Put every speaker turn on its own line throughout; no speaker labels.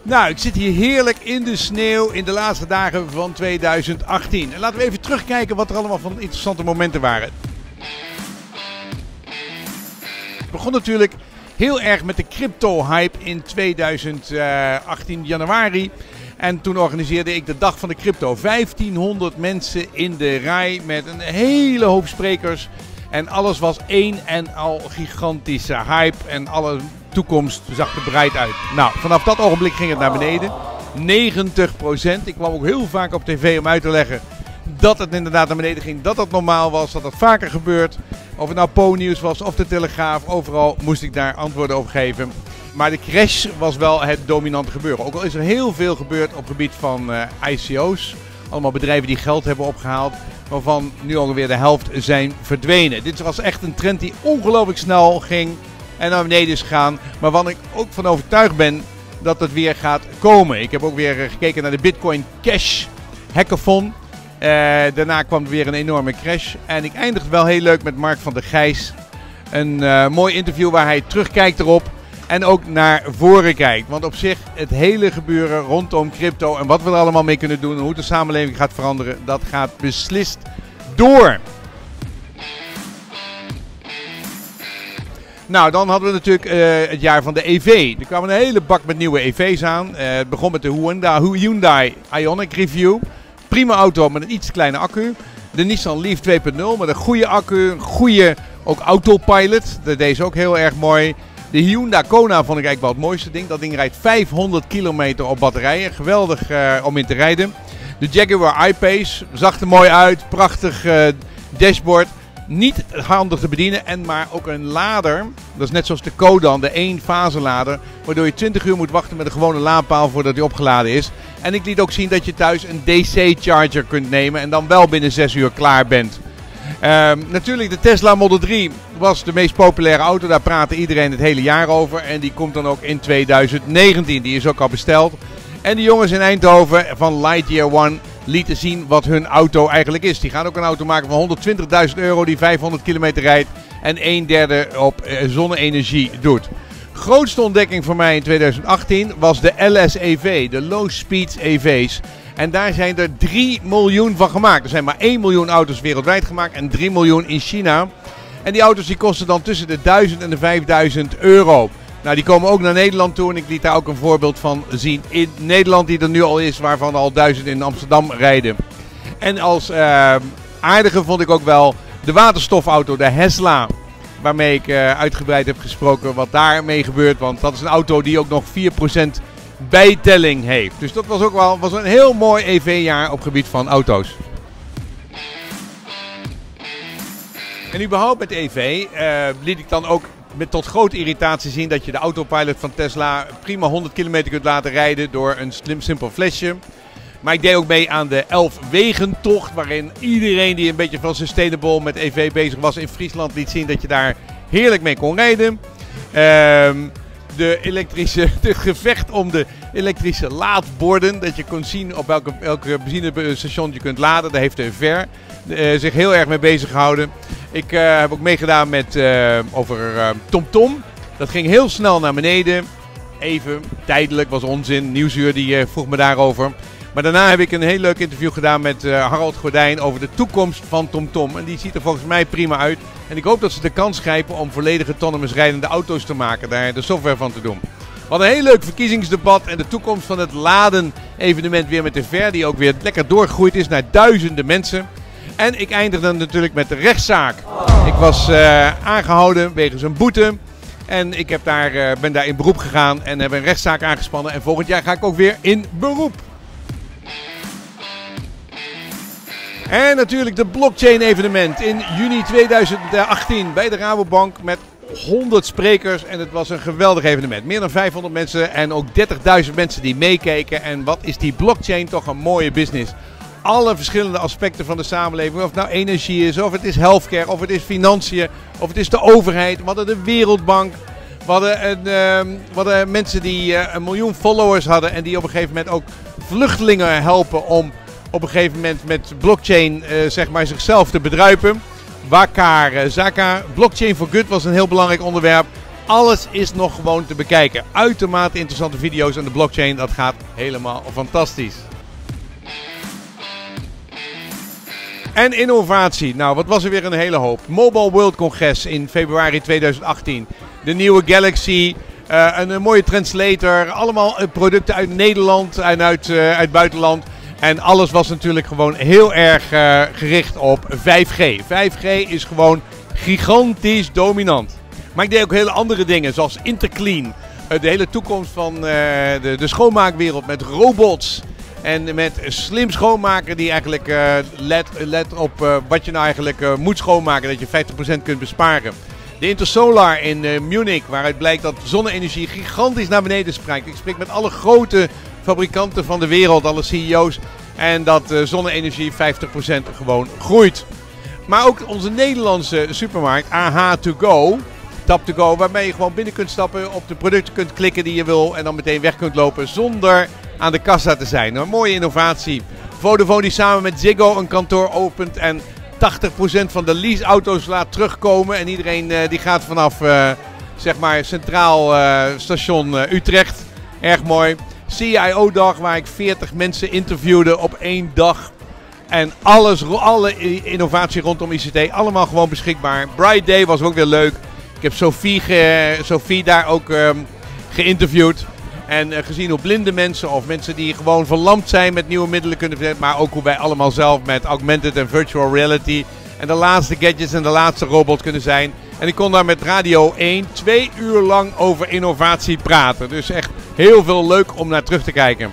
Nou, ik zit hier heerlijk in de sneeuw in de laatste dagen van 2018. En laten we even terugkijken wat er allemaal van interessante momenten waren. Het begon natuurlijk heel erg met de crypto-hype in 2018 januari. En toen organiseerde ik de Dag van de Crypto. 1500 mensen in de rij met een hele hoop sprekers. En alles was één en al gigantische hype en alle toekomst zag er bereid uit. Nou, vanaf dat ogenblik ging het naar beneden. 90%. Ik kwam ook heel vaak op tv om uit te leggen dat het inderdaad naar beneden ging. Dat dat normaal was, dat dat vaker gebeurt. Of het nou Po-nieuws was of de Telegraaf. Overal moest ik daar antwoorden op geven. Maar de crash was wel het dominante gebeuren. Ook al is er heel veel gebeurd op het gebied van ICO's. Allemaal bedrijven die geld hebben opgehaald. Waarvan nu ongeveer de helft zijn verdwenen. Dit was echt een trend die ongelooflijk snel ging en naar beneden is gegaan. Maar waar ik ook van overtuigd ben dat het weer gaat komen. Ik heb ook weer gekeken naar de Bitcoin Cash Hackathon. Daarna kwam er weer een enorme crash. En ik eindigde wel heel leuk met Mark van der Gijs. Een mooi interview waar hij terugkijkt erop. En ook naar voren kijkt. Want op zich het hele gebeuren rondom crypto en wat we er allemaal mee kunnen doen en hoe de samenleving gaat veranderen, dat gaat beslist door. Nou, dan hadden we natuurlijk het jaar van de EV. Er kwam een hele bak met nieuwe EV's aan. Het begon met de Hyundai Ioniq Review. Prima auto met een iets kleine accu. De Nissan Leaf 2.0 met een goede accu, een goede ook autopilot. Dat deed ze ook heel erg mooi. De Hyundai Kona vond ik eigenlijk wel het mooiste ding. Dat ding rijdt 500 kilometer op batterijen. Geweldig om in te rijden. De Jaguar I-Pace zag er mooi uit. Prachtig dashboard. Niet handig te bedienen. Maar ook een lader. Dat is net zoals de Kodan, de 1-fase lader. Waardoor je 20 uur moet wachten met een gewone laadpaal voordat die opgeladen is. En ik liet ook zien dat je thuis een DC-charger kunt nemen. En dan wel binnen 6 uur klaar bent. Natuurlijk de Tesla Model 3 was de meest populaire auto. Daar praatte iedereen het hele jaar over. En die komt dan ook in 2019. Die is ook al besteld. En de jongens in Eindhoven van Lightyear One lieten zien wat hun auto eigenlijk is. Die gaan ook een auto maken van €120.000 die 500 kilometer rijdt. En 1/3 op zonne-energie doet. Grootste ontdekking voor mij in 2018 was de LSEV. De Low Speed EV's. En daar zijn er 3 miljoen van gemaakt. Er zijn maar 1 miljoen auto's wereldwijd gemaakt en 3 miljoen in China. En die auto's die kosten dan tussen de €1000 en de €5000. Nou, die komen ook naar Nederland toe en ik liet daar ook een voorbeeld van zien in Nederland die er nu al is, waarvan al 1000 in Amsterdam rijden. En als aardige vond ik ook wel de waterstofauto, de Tesla, waarmee ik uitgebreid heb gesproken wat daarmee gebeurt. Want dat is een auto die ook nog 4% bijtelling heeft. Dus dat was ook wel een heel mooi EV-jaar op gebied van auto's. En überhaupt met EV liet ik dan ook tot grote irritatie zien dat je de autopilot van Tesla prima 100 kilometer kunt laten rijden door een simpel flesje. Maar ik deed ook mee aan de 11-wegentocht, waarin iedereen die een beetje van sustainable met EV bezig was in Friesland liet zien dat je daar heerlijk mee kon rijden. Het gevecht om de elektrische laadborden. Dat je kon zien op welke benzinestation je kunt laden. Daar heeft de VER zich heel erg mee bezig gehouden. Ik heb ook meegedaan met over TomTom. Dat ging heel snel naar beneden. Even, tijdelijk, was onzin. Nieuwsuur die vroeg me daarover. Maar daarna heb ik een heel leuk interview gedaan met Harold Gordijn over de toekomst van TomTom. En die ziet er volgens mij prima uit. En ik hoop dat ze de kans grijpen om volledig autonomous rijdende auto's te maken. Daar de software van te doen. Wat een heel leuk verkiezingsdebat en de toekomst van het laden-evenement weer met de VER. Die ook weer lekker doorgegroeid is naar duizenden mensen. En ik eindigde natuurlijk met de rechtszaak. Ik was aangehouden wegens een boete. En ik ben daar in beroep gegaan en heb een rechtszaak aangespannen. En volgend jaar ga ik ook weer in beroep. En natuurlijk de blockchain evenement in juni 2018 bij de Rabobank met 100 sprekers. En het was een geweldig evenement. Meer dan 500 mensen en ook 30.000 mensen die meekeken. En wat is die blockchain toch een mooie business. Alle verschillende aspecten van de samenleving. Of het nou energie is, of het is healthcare, of het is financiën, of het is de overheid. We hadden de Wereldbank. We hadden mensen die 1 miljoen followers hadden en die op een gegeven moment ook vluchtelingen helpen om op een gegeven moment met blockchain zeg maar zichzelf te bedruipen. Wakar Zaka, Blockchain for Good was een heel belangrijk onderwerp. Alles is nog gewoon te bekijken. Uitermate interessante video's en de blockchain, dat gaat helemaal fantastisch. En innovatie. Nou, wat was er weer een hele hoop. Mobile World Congress in februari 2018. De nieuwe Galaxy, een mooie translator. Allemaal producten uit Nederland en uit het buitenland. En alles was natuurlijk gewoon heel erg gericht op 5G. 5G is gewoon gigantisch dominant. Maar ik deed ook hele andere dingen, zoals Interclean. De hele toekomst van de schoonmaakwereld met robots. En met slim schoonmaken die eigenlijk let op wat je nou eigenlijk moet schoonmaken. Dat je 50% kunt besparen. De Intersolar in Munich, waaruit blijkt dat zonne-energie gigantisch naar beneden springt. Ik spreek met alle grote fabrikanten van de wereld, alle CEO's. En dat zonne-energie 50% gewoon groeit. Maar ook onze Nederlandse supermarkt, AH2Go, Tap2Go, waarbij je gewoon binnen kunt stappen, op de producten kunt klikken die je wil en dan meteen weg kunt lopen zonder aan de kassa te zijn. Een mooie innovatie. Vodafone die samen met Ziggo een kantoor opent en 80% van de leaseauto's laat terugkomen. En iedereen die gaat vanaf zeg maar Centraal Station Utrecht. Erg mooi. CIO-dag waar ik 40 mensen interviewde op 1 dag. En alle innovatie rondom ICT, allemaal gewoon beschikbaar. Bright Day was ook weer leuk. Ik heb Sophie daar ook geïnterviewd. En gezien hoe blinde mensen of mensen die gewoon verlamd zijn met nieuwe middelen kunnen verzetten. Maar ook hoe wij allemaal zelf met augmented en virtual reality en de laatste gadgets en de laatste robots kunnen zijn. En ik kon daar met Radio 1 2 uur lang over innovatie praten. Dus echt heel veel leuk om naar terug te kijken.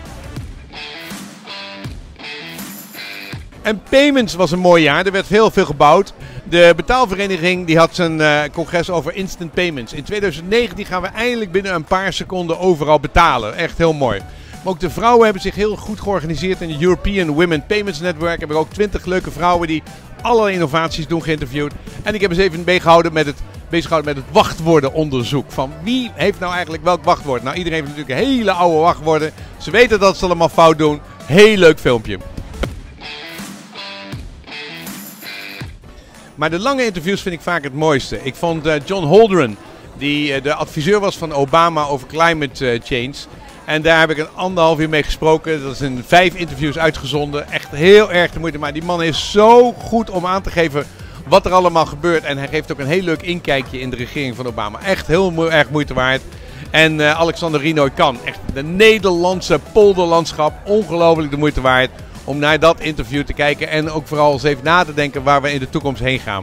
En payments was een mooi jaar. Er werd heel veel gebouwd. De betaalvereniging die had zijn congres over instant payments. In 2019 gaan we eindelijk binnen een paar seconden overal betalen. Echt heel mooi. Maar ook de vrouwen hebben zich heel goed georganiseerd in de European Women Payments Network. Heb ik ook 20 leuke vrouwen die allerlei innovaties doen geïnterviewd. En ik heb eens even bezighouden met het wachtwoordenonderzoek. Van wie heeft nou eigenlijk welk wachtwoord? Nou, iedereen heeft natuurlijk hele oude wachtwoorden. Ze weten dat ze allemaal fout doen. Heel leuk filmpje. Maar de lange interviews vind ik vaak het mooiste. Ik vond John Holdren, die de adviseur was van Obama over climate change. En daar heb ik een 1,5 uur mee gesproken. Dat is in 5 interviews uitgezonden. Echt heel erg de moeite. Maar die man is zo goed om aan te geven wat er allemaal gebeurt. En hij geeft ook een heel leuk inkijkje in de regering van Obama. Echt heel erg moeite waard. En Alexander Rinoy-Kan, echt de Nederlandse polderlandschap. Ongelooflijk de moeite waard om naar dat interview te kijken. En ook vooral eens even na te denken waar we in de toekomst heen gaan.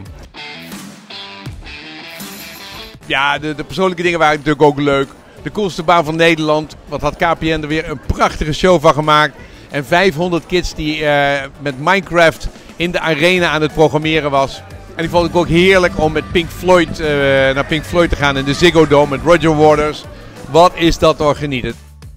Ja, de persoonlijke dingen waren natuurlijk ook leuk. De coolste baan van Nederland. Wat had KPN er weer een prachtige show van gemaakt. En 500 kids die met Minecraft in de arena aan het programmeren was. En die vond ik ook heerlijk om met Pink Floyd naar Pink Floyd te gaan in de Ziggo Dome met Roger Waters. Wat is dat toch genieten.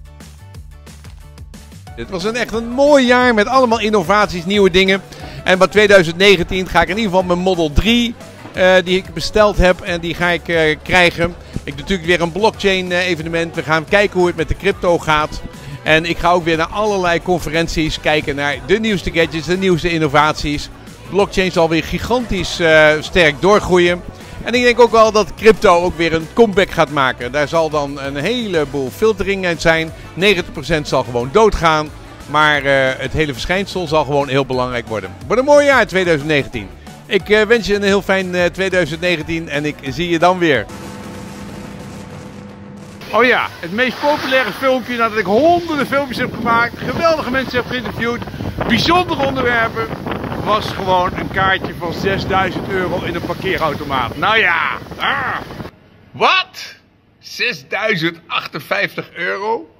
Het was echt een mooi jaar met allemaal innovaties, nieuwe dingen. En bij 2019 ga ik in ieder geval mijn Model 3 die ik besteld heb en die ga ik krijgen. Ik doe natuurlijk weer een blockchain evenement. We gaan kijken hoe het met de crypto gaat. En ik ga ook weer naar allerlei conferenties kijken naar de nieuwste gadgets, de nieuwste innovaties. Blockchain zal weer gigantisch sterk doorgroeien. En ik denk ook wel dat crypto ook weer een comeback gaat maken. Daar zal dan een heleboel filtering uit zijn. 90% zal gewoon doodgaan. Maar het hele verschijnsel zal gewoon heel belangrijk worden. Wordt een mooi jaar 2019. Ik wens je een heel fijn 2019 en ik zie je dan weer.
Oh ja, het meest populaire filmpje nadat ik honderden filmpjes heb gemaakt, geweldige mensen heb geïnterviewd, bijzondere onderwerpen, was gewoon een kaartje van 6.000 euro in een parkeerautomaat. Nou ja, wat? 6.058 euro?